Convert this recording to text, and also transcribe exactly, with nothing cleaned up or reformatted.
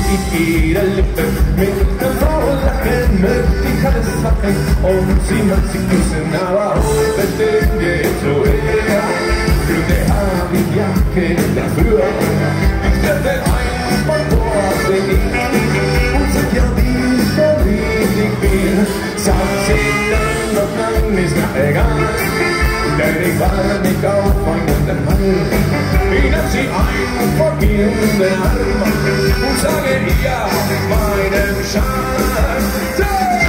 ich ihre Lippe mit der Frau lachen, möchte ich alles machen und sie mag sie küssen, aber heute geht so her. Gründe hab ich Jacke dafür, ich werde einfach vorsehen und sag ja, wie ich verliebt ich bin. Sagt sie dann doch nein, ist mir egal, denn ich war nicht auf einen Mann. Ich nehm sie einfach in den Arm und sage ja, meinem Schatz.